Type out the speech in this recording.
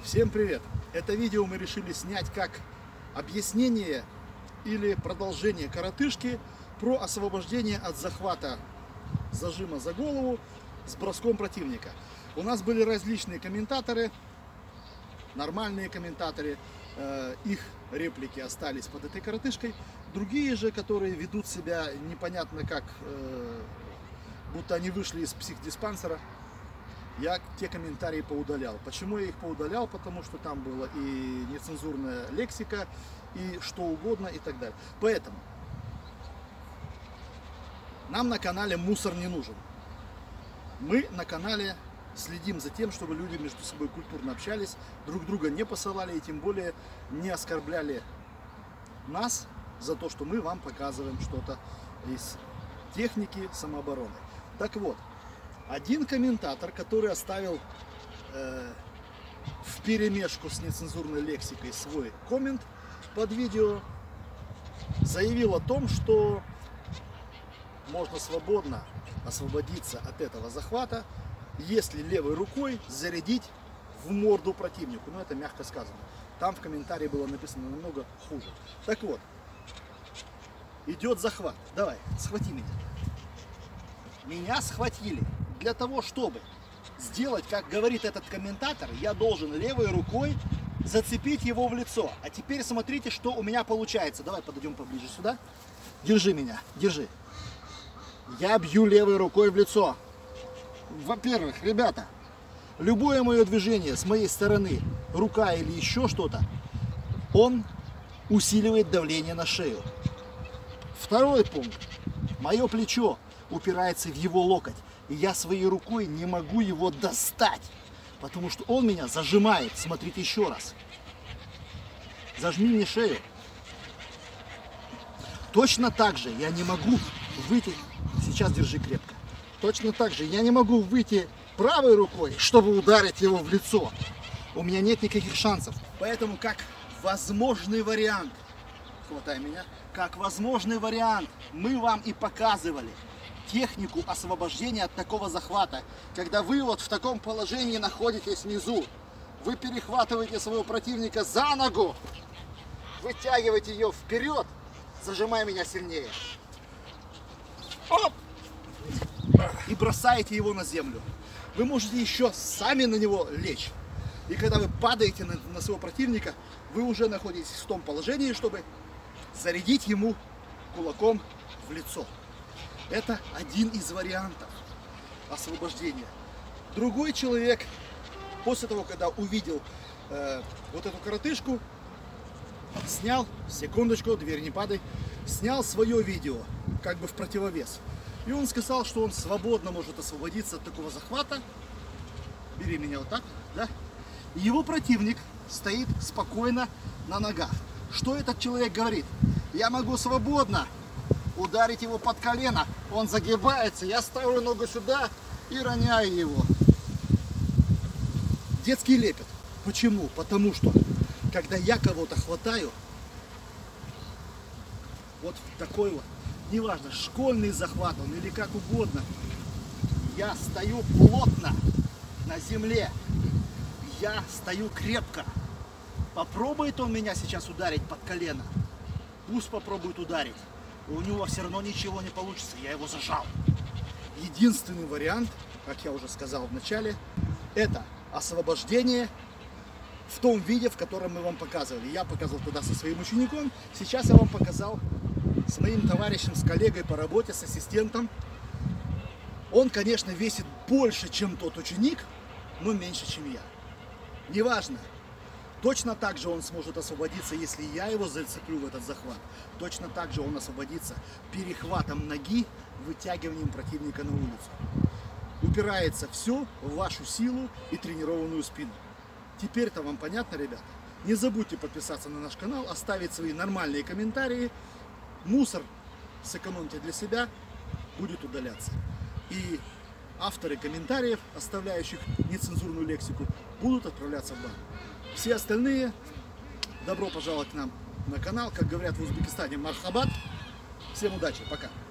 Всем привет! Это видео мы решили снять как объяснение или продолжение коротышки про освобождение от захвата зажима за голову с броском противника. У нас были различные комментаторы, нормальные комментаторы, их реплики остались под этой коротышкой. Другие же, которые ведут себя непонятно как, будто они вышли из психдиспансера, я те комментарии поудалял. Почему я их поудалял? Потому что там была и нецензурная лексика, и что угодно, и так далее. Поэтому нам на канале мусор не нужен. Мы на канале следим за тем, чтобы люди между собой культурно общались, друг друга не посылали и тем более не оскорбляли нас за то, что мы вам показываем что-то из техники самообороны. Так вот, один комментатор, который оставил вперемешку с нецензурной лексикой свой коммент под видео, заявил о том, что можно свободно освободиться от этого захвата, если левой рукой зарядить в морду противнику. Но это мягко сказано. Там в комментарии было написано намного хуже. Так вот, идет захват. Давай, схвати меня. Меня схватили. Для того, чтобы сделать, как говорит этот комментатор, я должен левой рукой зацепить его в лицо. А теперь смотрите, что у меня получается. Давай подойдем поближе сюда. Держи меня, держи. Я бью левой рукой в лицо. Во-первых, ребята, любое мое движение с моей стороны, рука или еще что-то, он усиливает давление на шею. Второй пункт. Мое плечо упирается в его локоть. И я своей рукой не могу его достать, потому что он меня зажимает. Смотрите еще раз. Зажми мне шею. Точно так же я не могу выйти. Сейчас держи крепко. Точно так же я не могу выйти правой рукой, чтобы ударить его в лицо. У меня нет никаких шансов. Поэтому как возможный вариант, хватай меня, как возможный вариант мы вам и показывали технику освобождения от такого захвата. Когда вы вот в таком положении находитесь внизу, вы перехватываете своего противника за ногу, вытягиваете ее вперед, зажимая меня сильнее. Оп! И бросаете его на землю. Вы можете еще сами на него лечь. И когда вы падаете на своего противника, вы уже находитесь в том положении, чтобы зарядить ему кулаком в лицо. Это один из вариантов освобождения. Другой человек, после того, когда увидел вот эту коротышку, снял, секундочку, дверь не падай, снял свое видео, как бы в противовес. И он сказал, что он свободно может освободиться от такого захвата. Бери меня вот так, да? И его противник стоит спокойно на ногах. Что этот человек говорит? Я могу свободно ударить его под колено, он загибается, я ставлю ногу сюда и роняю его. Детский лепет. Почему? Потому что, когда я кого-то хватаю, вот такой вот, неважно, школьный захват он или как угодно, я стою плотно на земле, я стою крепко. Попробует он меня сейчас ударить под колено, пусть попробует ударить. У него все равно ничего не получится, я его зажал. Единственный вариант, как я уже сказал в начале, это освобождение в том виде, в котором мы вам показывали. Я показывал тогда со своим учеником, сейчас я вам показал с моим товарищем, с коллегой по работе, с ассистентом. Он, конечно, весит больше, чем тот ученик, но меньше, чем я. Неважно. Точно так же он сможет освободиться, если я его зацеплю в этот захват. Точно так же он освободится перехватом ноги, вытягиванием противника на улицу. Упирается все в вашу силу и тренированную спину. Теперь-то вам понятно, ребята? Не забудьте подписаться на наш канал, оставить свои нормальные комментарии. Мусор сэкономьте для себя, будет удаляться. И авторы комментариев, оставляющих нецензурную лексику, будут отправляться в бан. Все остальные, добро пожаловать к нам на канал. Как говорят в Узбекистане, мархабат. Всем удачи, пока.